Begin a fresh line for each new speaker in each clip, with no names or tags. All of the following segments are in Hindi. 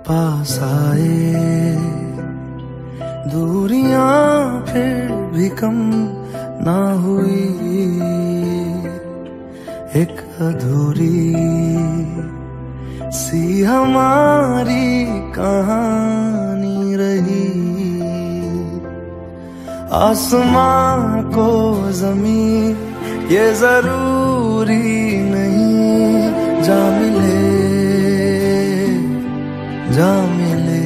पास आए, दूरियां फिर भी कम ना हुई, एक अधूरी सी हमारी कहानी रही। आसमां को ज़मीं ये जरूरी नहीं, जा मिले जा मिले।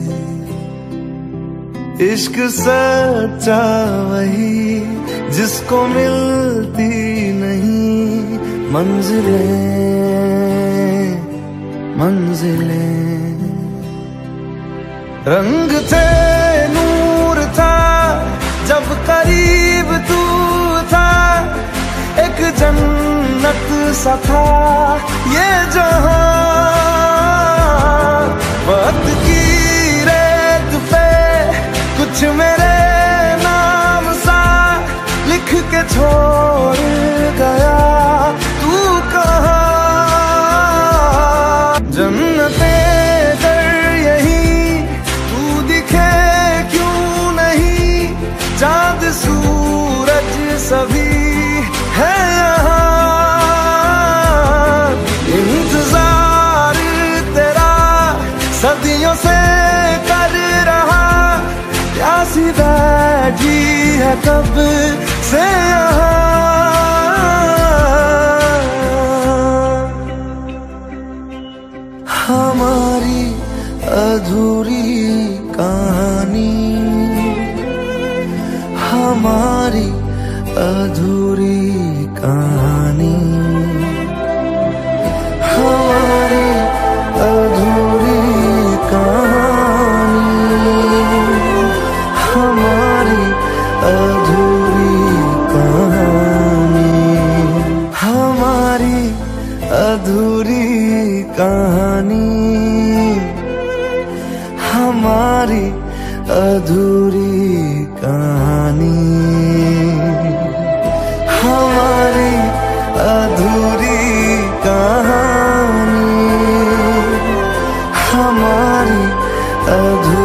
इश्क सच्चा वही जिसको मिलती नहीं मंजिलें मंजिलें। रंग थे नूर था जब करीब तू था, एक जन्नत सा था ये जहां। वक्त की रेत पे कुछ मेरे नाम सा लिख के छोड़ गया तू कहाँ। जन्नते कर यही तू दिखे क्यों नहीं, चांद सूरज सभी है यहाँ। इंतजार तेरा सदियों से कर रहा, प्यासी बैठी है कब से यहाँ। हमारी अधूरी कहानी, हमारी अधूरी कहानी, हमारी अधूरी कहानी, हमारी अधूरी कहानी, हमारी अधूरी कहानी, हमारी अधूरी कहानी, हमारी अधूरी कहानी, हमारी अधूरी